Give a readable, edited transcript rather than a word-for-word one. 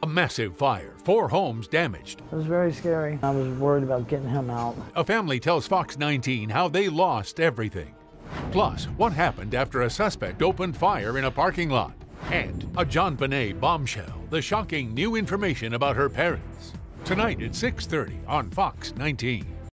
A massive fire, 4 homes damaged. It was very scary. I was worried about getting him out. A family tells FOX19 how they lost everything. Plus, what happened after a suspect opened fire in a parking lot. And a John Bonet bombshell, the shocking new information about her parents. Tonight at 6:30 on FOX19.